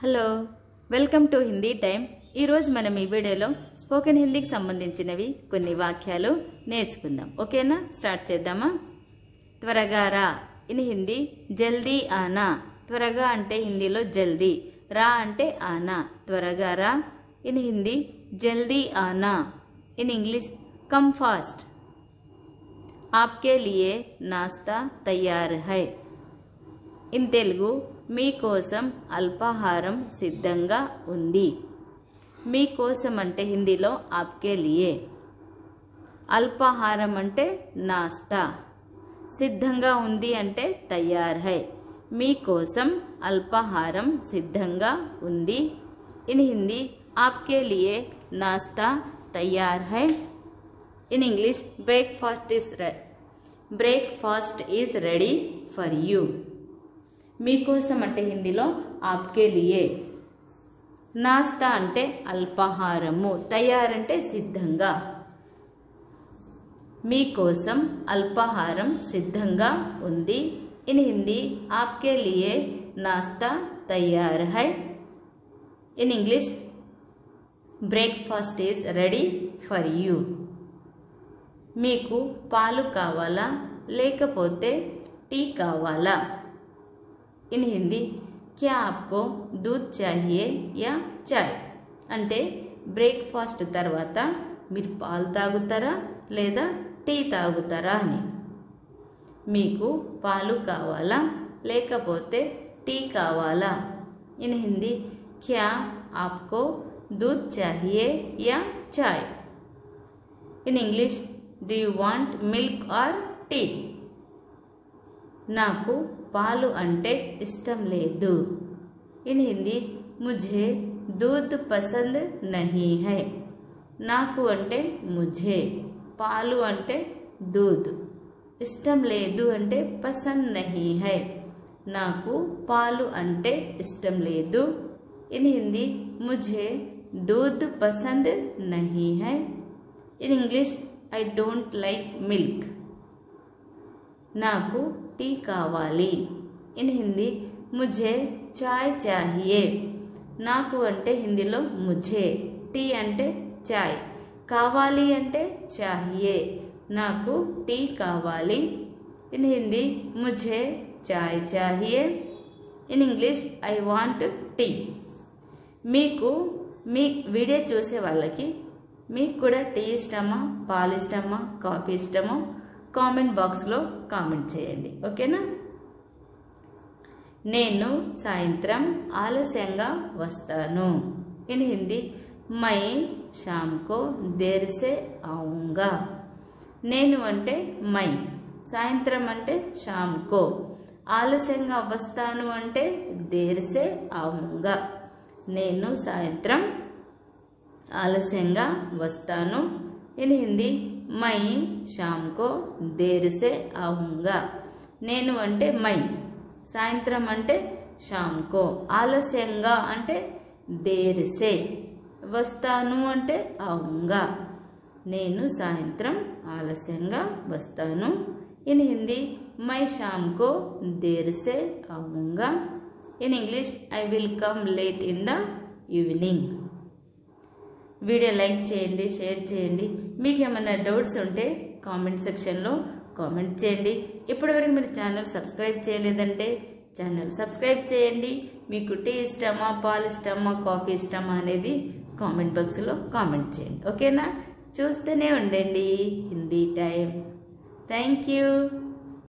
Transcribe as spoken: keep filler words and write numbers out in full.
Hello welcome to Hindi time. ఈ రోజు మనం ఈ వీడియోలో స్పోకెన్ హిందీకి సంబంధించినవి కొన్ని వాక్యాలు నేర్చుకుందాం। ఓకేనా, స్టార్ట్ చేద్దామా। త్వరగా రా ఇన్ హిందీ జల్దీ ఆనా। త్వరగా అంటే హిందీలో జల్దీ, రా అంటే ఆనా। త్వరగా రా ఇన్ హిందీ జల్దీ ఆనా। In ఇంగ్लिश come fast. आपके लिए नाश्ता तैयार है। ఇన్ తెలుగు మీకోసం అల్పాహారం సిద్ధంగా ఉంది। మీకోసం అంటే హిందీలో ఆప్కే లియే, అల్పాహారం అంటే నాస్తా, సిద్ధంగా ఉంది అంటే తయార్ హై। మీకోసం అల్పాహారం సిద్ధంగా ఉంది। ఇన్ హిందీ ఆప్కే లియే నాస్తా తయార్ హై। In English breakfast is breakfast is ready for you. మీకోసం అంటే హిందీలో ఆప్కే లియే, నాస్తా అంటే అల్పాహారము, తయార్ అంటే సిద్ధంగా। మీకోసం అల్పాహారం సిద్ధంగా ఉంది। ఇన్ హిందీ ఆప్కే లియే నాస్తా తయార్ హై। In English breakfast is ready for you. మీకు పాలు కావాలా లేకపోతే టీ కావాలా। इन हिंदी क्या आपको दूध चाहिए या चाय। అంటే బ్రేక్ఫాస్ట్ తర్వాత మీరు పాలు తాగుతారా లేదా టీ తాగుతారా అని। మీకు పాలు కావాలా లేకపోతే టీ కావాలా। इन हिंदी क्या आपको दूध चाहिए या चाय। In English do you want milk और टी। నాకు పాలు అంటే ఇష్టం లేదు। ఇన్ హిందీ ముझे दूध पसंद नहीं है। నాకు అంటే ముझे, పాలు అంటే दूध, ఇష్టం లేదు అంటే పసంద్ నహీ హై, నాకు పాలు అంటే ఇష్టం లేదు। ఇన్ హిందీ ముझे दूध पसंद नहीं है। In English I don't like milk, నాకు టీ కావాలి। ఇన్ హిందీ ముझे చాయ్ చాహియే। నాకు అంటే హిందీలో ముझे, టీ అంటే చాయ్, కావాలి అంటే చాహియే, నాకు టీ కావాలి। ఇన్ హిందీ ముझे చాయ్ చాహియే। In English I want tea. మీకు మీ వీడియో చూసే వాళ్ళకి మీకు కూడా టీ ఇష్టమా, పాలు ఇష్టమా, కాఫీ ఇష్టమా కామెంట్ బాక్స్లో కామెంట్ చేయండి। ఓకేనా। నేను సాయంత్రం ఆలస్యంగా వస్తాను। ఇన్ హిందీ మై శామ్ కో దేర్ సే ఆऊंगा। నేను అంటే మై, సాయంత్రం అంటే శామ్ కో, ఆలస్యంగా వస్తాను అంటే దేర్ సే ఆऊंगा। నేను సాయంత్రం ఆలస్యంగా వస్తాను। ఇన్ హిందీ మై శామ్ కో దేర్ సే ఆऊंगा। నేను అంటే మై, సాయంత్రం అంటే శామ్ కో, ఆలస్యంగా అంటే దేర్ సే, వస్తాను అంటే ఆऊंगा। నేను సాయంత్రం ఆలస్యంగా వస్తాను। ఇన్ హిందీ మై శామ్ కో దేర్ సే ఆऊंगा। In English I will come late in the evening. Video like చేయండి, షేర్ చేయండి। మీకు ఏమైనా డౌట్స్ ఉంటే కామెంట్ సెక్షన్లో కామెంట్ చేయండి। ఇప్పటివరకు మీరు ఛానల్ సబ్స్క్రైబ్ చేయలేదంటే ఛానల్ సబ్స్క్రైబ్ చేయండి। మీకు టీ ఇష్టమా, పాలు ఇష్టమా, కాఫీ ఇష్టమా అనేది కామెంట్ బాక్స్లో కామెంట్ చేయండి। ఓకేనా, చూస్తూనే ఉండండి హిందీ టైం। Thank you.